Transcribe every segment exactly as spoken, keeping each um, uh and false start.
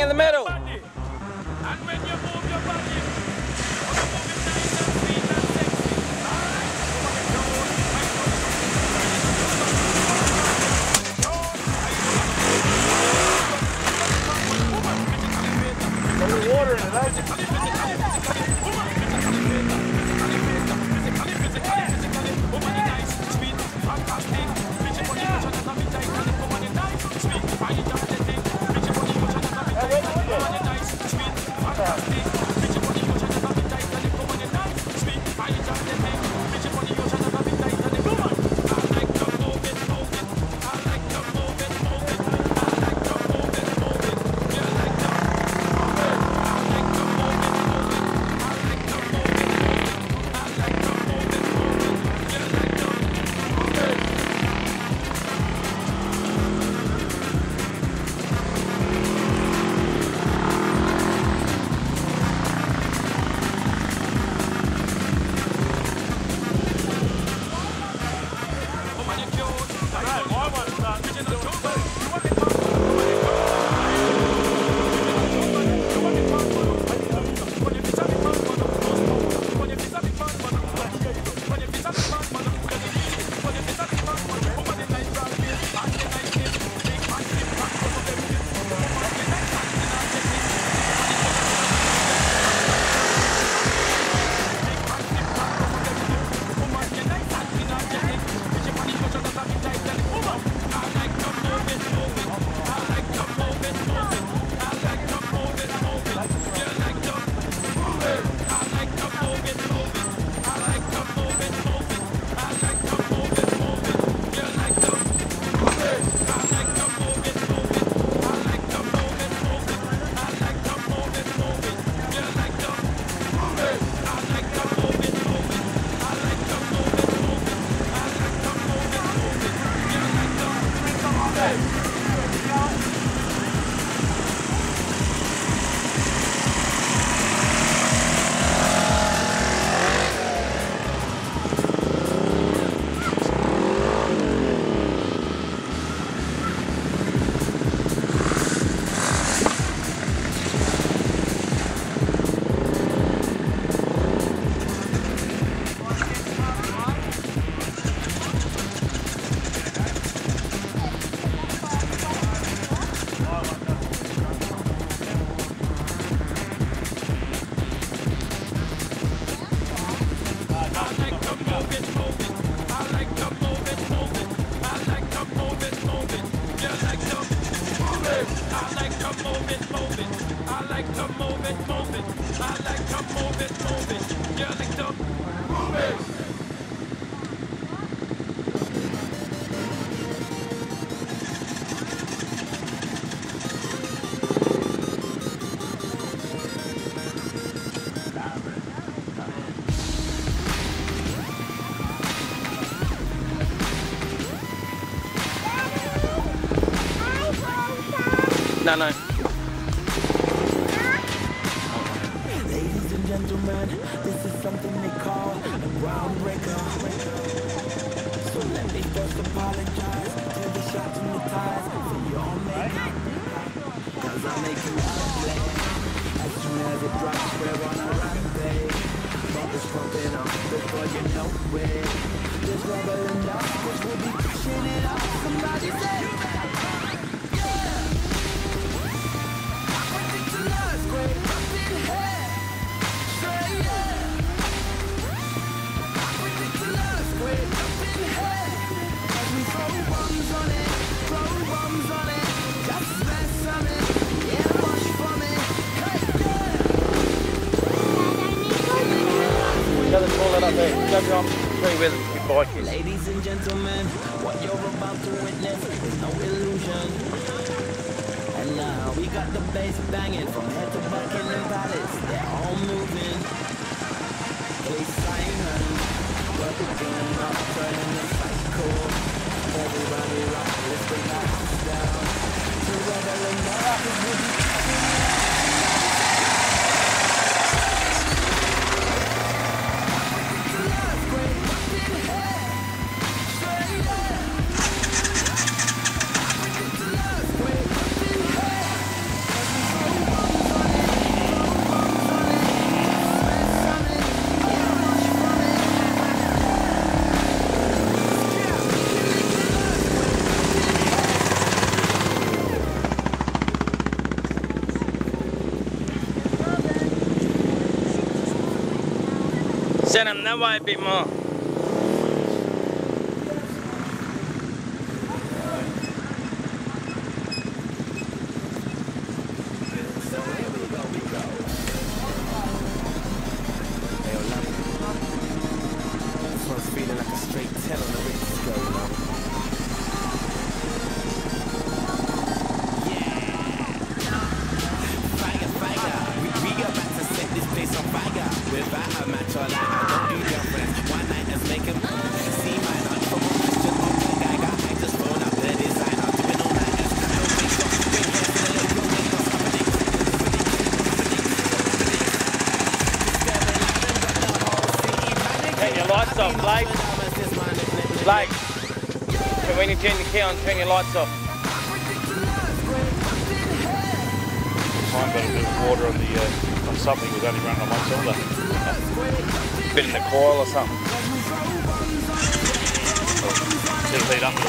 in the middle. And when you move your body, you move it nice and sweet and sexy. Some water in it, huh? No, no. Ladies and gentlemen, this is something they call a groundbreaker. So let me first apologize to the shots and the ties for your makeup. Cause I make you ugly. As soon as it drops, we're on a rampage. Pump is pumping up before you know it. There's rubber enough, cause we'll be pushing it up. Somebody say, ladies and gentlemen, what you're about to witness is no illusion. And now we got the bass banging from head to Buckingham Palace. They're all moving. Hey Simon, working up, turning the cycle. Everybody rock, let's bring that house down. To rebel and rock, we'll be Turn them that way a bit more. Feeling like a straight ten on the Richter scale, you know? Yeah! Fire, fire! We, we about to set this place on fire. Without a match or like, I don't do girlfriends. One night, let's make him see my heart from a question of the guy. Got I just phone up the designer. Doing all nighters. No wake up. Bring hair to the little girl. Wake up. Turn your lights off, Blake. Blake, when you turn the key on, turn your lights off. Time got a bit of water on the uh, on something was only running on one cylinder. Bit in the coil or something. It'll heat up.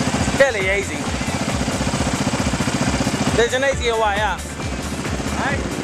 Fairly easy. There's an easier way up. Hey?